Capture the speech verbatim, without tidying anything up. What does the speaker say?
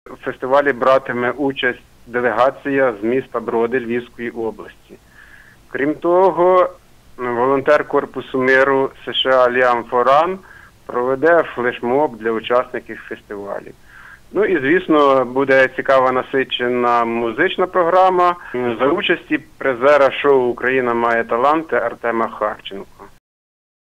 В фестивалі братиме участь делегація з міста Броди Львівської області. Крім того, волонтер Корпусу миру США Ліам Форан проведе флешмоб для учасників фестивалю. Ну і, звісно, буде цікава насичена музична програма за участі призера шоу «Україна має таланти» Артема Харченка.